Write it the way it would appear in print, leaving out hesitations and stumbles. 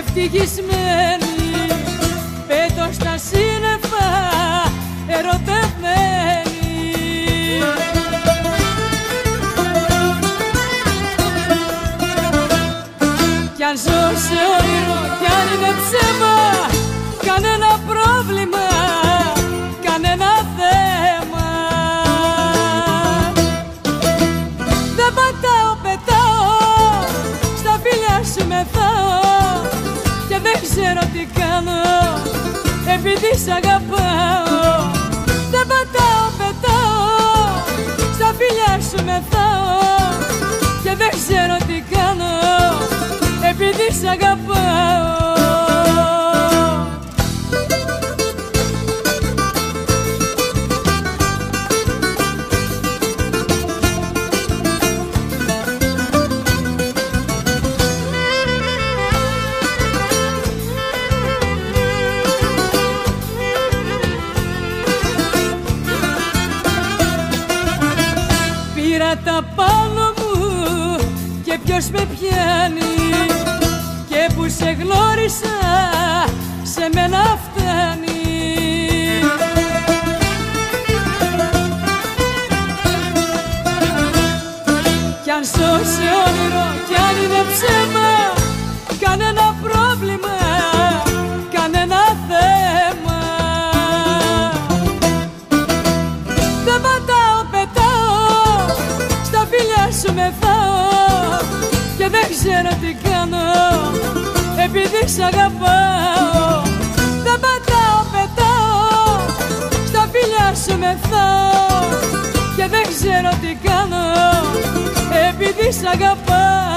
ευτυχισμένη, πέτω στα σύννεφα ερωτευμένη. Κι αν ζω σε όνειρο, κι αν είναι ψέμα, κανένα πρόβλημα, κανένα θέμα. Δεν πατάω, πετάω, στα φιλιά σου μεθάω και δεν ξέρω τι κάνω, επειδή σ' αγαπάω. Δεν πατάω, πετάω, στα φιλιά σου μεθάω και δεν ξέρω τι κάνω, επειδή σ' αγαπάω. Πήρα τα πάνω μου και ποιος με πιάνει, και που σε γνώρισα σε μένα φτάνει. Κι αν ζω σε όνειρο, κι αν είναι ψέμα, κανένα πρόβλημα, κανένα θέμα. Δεν πατάω, πετάω, στα φιλιά σου μεθάω και δεν ξέρω τι κάνω, επειδή σ' αγαπάω. Δεν πατάω, πετάω, στα φιλιά σου μεθάω και δεν ξέρω τι κάνω, επειδή σ' αγαπάω.